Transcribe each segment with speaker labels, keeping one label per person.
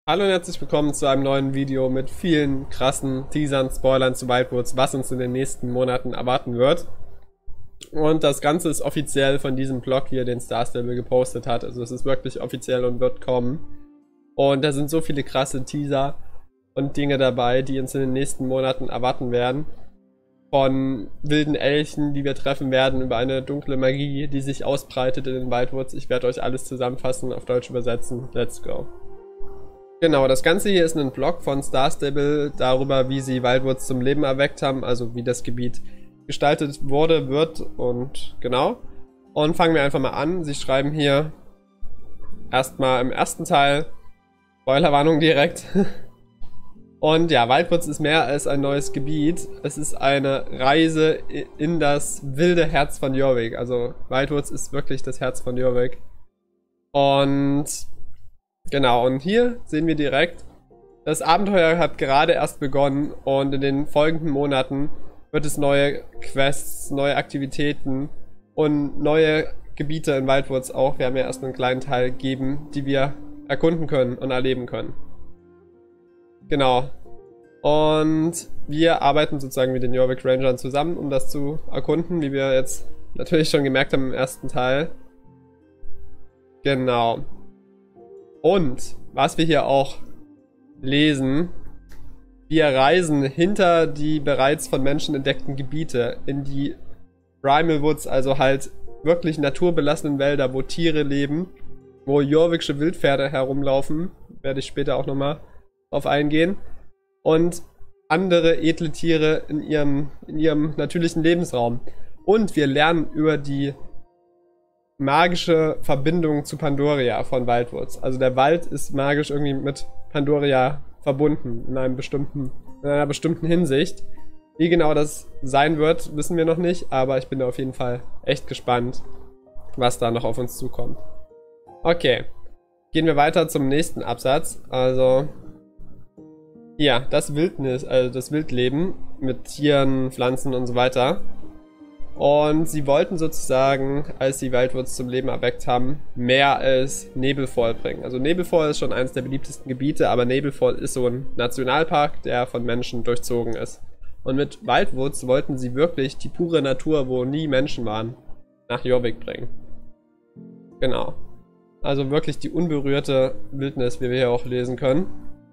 Speaker 1: Hallo und herzlich willkommen zu einem neuen Video mit vielen krassen Teasern, Spoilern zu Wildwoods, was uns in den nächsten Monaten erwarten wird. Und das Ganze ist offiziell von diesem Blog hier, den Star Stable gepostet hat. Also es ist wirklich offiziell und wird kommen. Und da sind so viele krasse Teaser und Dinge dabei, die uns in den nächsten Monaten erwarten werden. Von wilden Elchen, die wir treffen werden, über eine dunkle Magie, die sich ausbreitet in den Wildwoods. Ich werde euch alles zusammenfassen, auf Deutsch übersetzen. Let's go. Genau, das Ganze hier ist ein Blog von Star Stable darüber, wie sie Wildwoods zum Leben erweckt haben, also wie das Gebiet gestaltet wurde, wird und genau. Und fangen wir einfach mal an. Sie schreiben hier erstmal im ersten Teil, Spoilerwarnung direkt. Und ja, Wildwoods ist mehr als ein neues Gebiet. Es ist eine Reise in das wilde Herz von Jorvik. Also Wildwoods ist wirklich das Herz von Jorvik. Und genau, und hier sehen wir direkt, das Abenteuer hat gerade erst begonnen und in den folgenden Monaten wird es neue Quests, neue Aktivitäten und neue Gebiete in Wildwoods auch, wir haben ja erst einen kleinen Teil, geben, die wir erkunden können und erleben können. Genau. Und wir arbeiten sozusagen mit den Jorvik Rangern zusammen, um das zu erkunden, wie wir jetzt natürlich schon gemerkt haben im ersten Teil. Genau. Und was wir hier auch lesen, wir reisen hinter die bereits von Menschen entdeckten Gebiete in die Primal Woods, also halt wirklich naturbelassenen Wälder, wo Tiere leben, wo jorvikische Wildpferde herumlaufen, werde ich später auch nochmal drauf eingehen, und andere edle Tiere in ihrem natürlichen Lebensraum. Und wir lernen über die magische Verbindung zu Pandoria von Wildwoods. Also der Wald ist magisch irgendwie mit Pandoria verbunden in einer bestimmten Hinsicht. Wie genau das sein wird, wissen wir noch nicht, aber ich bin da auf jeden Fall echt gespannt, was da noch auf uns zukommt. Okay, gehen wir weiter zum nächsten Absatz. Also ja, das Wildnis, also das Wildleben mit Tieren, Pflanzen und so weiter. Und sie wollten sozusagen, als sie Wildwoods zum Leben erweckt haben, mehr als Nebelfall bringen. Also Nebelfall ist schon eines der beliebtesten Gebiete, aber Nebelfall ist so ein Nationalpark, der von Menschen durchzogen ist. Und mit Wildwoods wollten sie wirklich die pure Natur, wo nie Menschen waren, nach Jorvik bringen. Genau. Also wirklich die unberührte Wildnis, wie wir hier auch lesen können.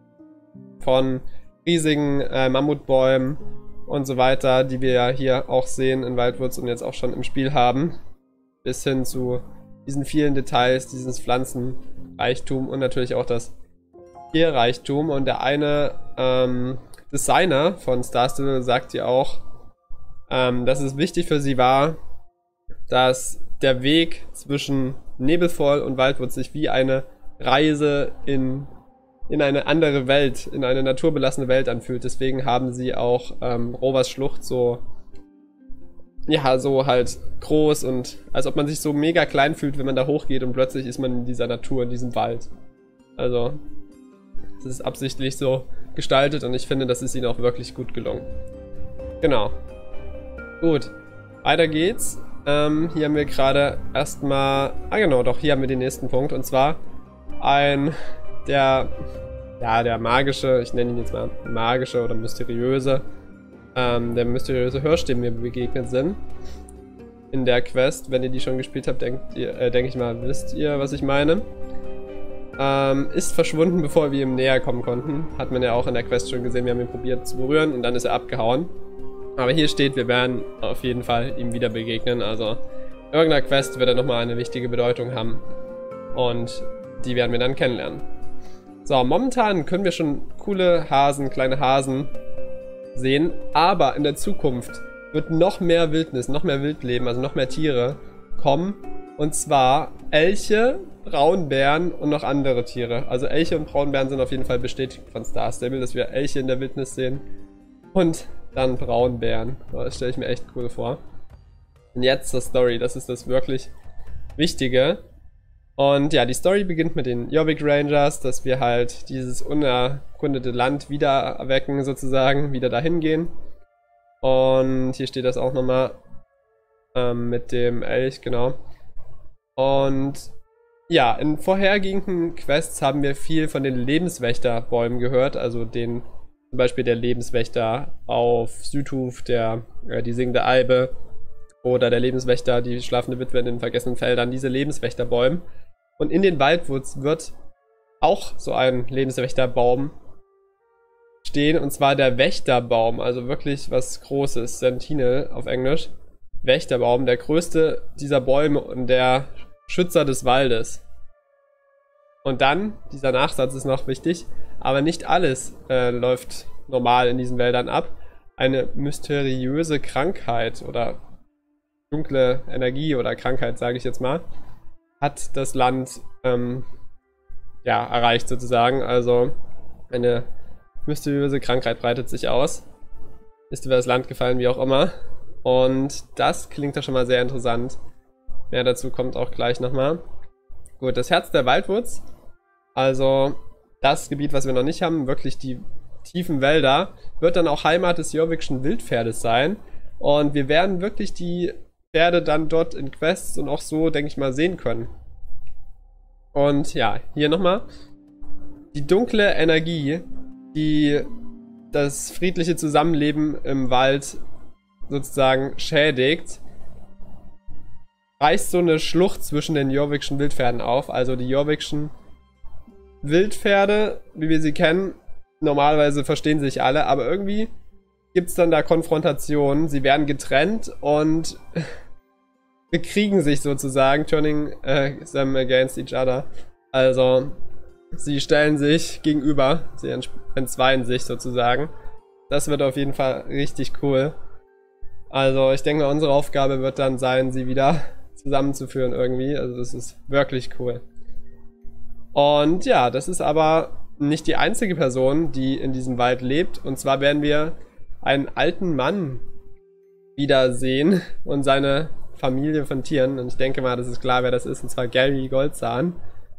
Speaker 1: Von riesigen Mammutbäumen und so weiter, die wir ja hier auch sehen in Wildwoods und jetzt auch schon im Spiel haben, bis hin zu diesen vielen Details, dieses Pflanzenreichtum und natürlich auch das Tierreichtum. Und der eine Designer von Star Stable sagt ja auch, dass es wichtig für sie war, dass der Weg zwischen Nebelfall und Wildwoods sich wie eine Reise in eine andere Welt, in eine naturbelassene Welt anfühlt. Deswegen haben sie auch Rovers Schlucht so, ja, so halt groß und als ob man sich so mega klein fühlt, wenn man da hochgeht und plötzlich ist man in dieser Natur, in diesem Wald. Also, es ist absichtlich so gestaltet und ich finde, das ist ihnen auch wirklich gut gelungen. Genau. Gut, weiter geht's. Hier haben wir gerade erstmal, genau, doch, hier haben wir den nächsten Punkt und zwar der magische, ich nenne ihn jetzt mal magische oder mysteriöse, der mysteriöse Hirsch, dem wir begegnet sind in der Quest. Wenn ihr die schon gespielt habt, denke ich mal, wisst ihr, was ich meine. Ist verschwunden, bevor wir ihm näher kommen konnten. Hat man ja auch in der Quest schon gesehen, wir haben ihn probiert zu berühren und dann ist er abgehauen. Aber hier steht, wir werden auf jeden Fall ihm wieder begegnen, also in irgendeiner Quest wird er nochmal eine wichtige Bedeutung haben und die werden wir dann kennenlernen. So, momentan können wir schon coole Hasen, kleine Hasen sehen, aber in der Zukunft wird noch mehr Wildnis, noch mehr Wildleben, also noch mehr Tiere kommen. Und zwar Elche, Braunbären und noch andere Tiere. Also Elche und Braunbären sind auf jeden Fall bestätigt von Star Stable, dass wir Elche in der Wildnis sehen. Und dann Braunbären. Das stelle ich mir echt cool vor. Und jetzt zur Story, das ist das wirklich Wichtige. Und ja, die Story beginnt mit den Jorvik Rangers, dass wir halt dieses unerkundete Land wieder erwecken, sozusagen, wieder dahin gehen. Und hier steht das auch nochmal mit dem Elch, genau. Und Ja, in vorhergehenden Quests haben wir viel von den Lebenswächterbäumen gehört, also den, zum Beispiel der Lebenswächter auf Südhof, die singende Eibe oder der Lebenswächter, die schlafende Witwe in den vergessenen Feldern, diese Lebenswächterbäume. Und in den Wildwoods wird auch so ein Lebenswächterbaum stehen, und zwar der Wächterbaum, also wirklich was Großes, Sentinel auf Englisch. Wächterbaum, der größte dieser Bäume und der Schützer des Waldes. Und dann, dieser Nachsatz ist noch wichtig, aber nicht alles läuft normal in diesen Wäldern ab. Eine mysteriöse Krankheit oder dunkle Energie oder Krankheit, sage ich jetzt mal, hat das Land erreicht sozusagen. Also eine mysteriöse Krankheit breitet sich aus. Ist über das Land gefallen, wie auch immer. Und das klingt ja schon mal sehr interessant. Mehr dazu kommt auch gleich nochmal. Gut, das Herz der Wildwoods. Also das Gebiet, was wir noch nicht haben, wirklich die tiefen Wälder, wird dann auch Heimat des Jorvikschen Wildpferdes sein. Und wir werden wirklich die Pferde dann dort in Quests und auch so, denke ich mal, sehen können. Und ja, hier nochmal. Die dunkle Energie, die das friedliche Zusammenleben im Wald sozusagen schädigt, reißt so eine Schlucht zwischen den Jorvikschen Wildpferden auf. Also die Jorvikschen Wildpferde, wie wir sie kennen, normalerweise verstehen sich alle, aber irgendwie gibt es dann da Konfrontationen. Sie werden getrennt und bekriegen sich sozusagen, turning them against each other. Also sie stellen sich gegenüber, sie entzweien sich sozusagen. Das wird auf jeden Fall richtig cool. Also ich denke mal, unsere Aufgabe wird dann sein, sie wieder zusammenzuführen irgendwie. Also das ist wirklich cool. Und ja, das ist aber nicht die einzige Person, die in diesem Wald lebt. Und zwar werden wir einen alten Mann wiedersehen und seine Familie von Tieren. Und ich denke mal, das ist klar, wer das ist. Und zwar Gary Goldzahn.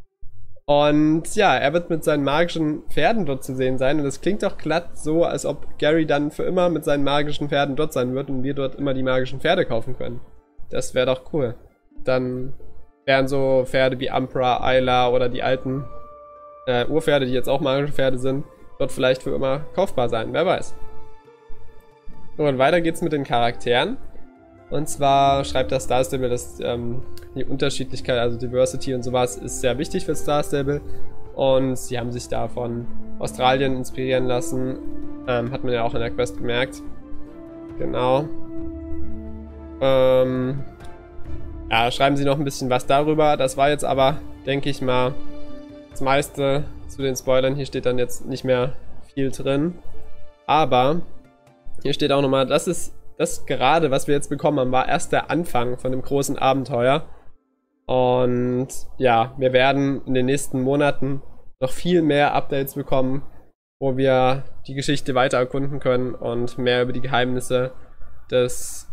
Speaker 1: Und ja, er wird mit seinen magischen Pferden dort zu sehen sein. Und es klingt doch glatt so, als ob Gary dann für immer mit seinen magischen Pferden dort sein wird und wir dort immer die magischen Pferde kaufen können. Das wäre doch cool. Dann wären so Pferde wie Umbra, Ayla oder die alten Urpferde, die jetzt auch magische Pferde sind, dort vielleicht für immer kaufbar sein. Wer weiß. So, und weiter geht's mit den Charakteren. Und zwar schreibt das Star Stable, dass die Unterschiedlichkeit, also Diversity und sowas, ist sehr wichtig für Star Stable. Und sie haben sich da von Australien inspirieren lassen. Hat man ja auch in der Quest gemerkt. Genau. Ja, schreiben sie noch ein bisschen was darüber. Das war jetzt aber, denke ich mal, das meiste zu den Spoilern. Hier steht dann jetzt nicht mehr viel drin. Aber hier steht auch nochmal, das gerade, was wir jetzt bekommen haben, war erst der Anfang von dem großen Abenteuer. Und ja, wir werden in den nächsten Monaten noch viel mehr Updates bekommen, wo wir die Geschichte weiter erkunden können und mehr über die Geheimnisse der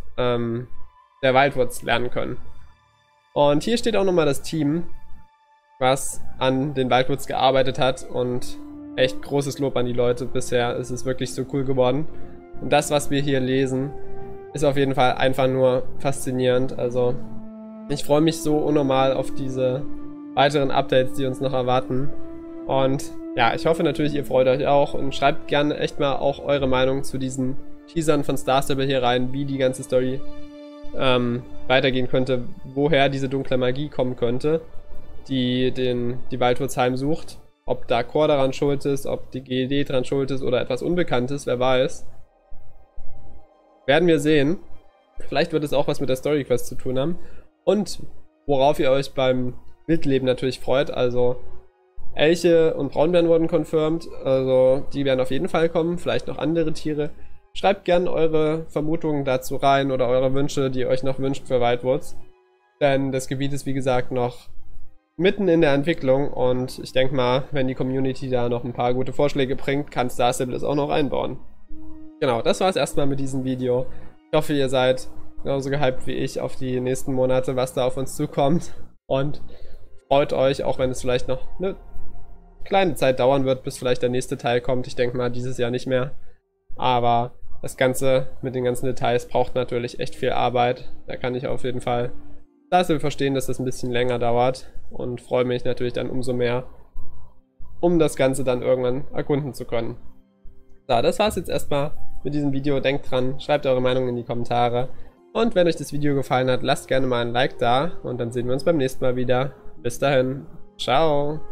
Speaker 1: Wildwoods lernen können. Und hier steht auch nochmal das Team, was an den Wildwoods gearbeitet hat, und echt großes Lob an die Leute. Bisher ist es wirklich so cool geworden. Und das, was wir hier lesen, ist auf jeden Fall einfach nur faszinierend. Also ich freue mich so unnormal auf diese weiteren Updates, die uns noch erwarten. Und ja, ich hoffe natürlich, ihr freut euch auch, und schreibt gerne echt mal auch eure Meinung zu diesen Teasern von Star Stable hier rein, wie die ganze Story weitergehen könnte, woher diese dunkle Magie kommen könnte, die Wildwoods heimsucht. Ob da Kor daran schuld ist, ob die GED daran schuld ist oder etwas Unbekanntes, wer weiß. Werden wir sehen. Vielleicht wird es auch was mit der Story Quest zu tun haben. Und worauf ihr euch beim Wildleben natürlich freut, also Elche und Braunbären wurden confirmed, also die werden auf jeden Fall kommen, vielleicht noch andere Tiere. Schreibt gerne eure Vermutungen dazu rein oder eure Wünsche, die ihr euch noch wünscht für Wildwoods. Denn das Gebiet ist, wie gesagt, noch mitten in der Entwicklung, und ich denke mal, wenn die Community da noch ein paar gute Vorschläge bringt, kann Star Stable das auch noch einbauen. Genau, das war es erstmal mit diesem Video. Ich hoffe, ihr seid genauso gehypt wie ich auf die nächsten Monate, was da auf uns zukommt. Und freut euch, auch wenn es vielleicht noch eine kleine Zeit dauern wird, bis vielleicht der nächste Teil kommt. Ich denke mal, dieses Jahr nicht mehr. Aber das Ganze mit den ganzen Details braucht natürlich echt viel Arbeit. Da kann ich auf jeden Fall Das will verstehen, dass das ein bisschen länger dauert und freue mich natürlich dann umso mehr, um das Ganze dann irgendwann erkunden zu können. So, das war's jetzt erstmal mit diesem Video. Denkt dran, schreibt eure Meinung in die Kommentare. Und wenn euch das Video gefallen hat, lasst gerne mal ein Like da und dann sehen wir uns beim nächsten Mal wieder. Bis dahin, ciao!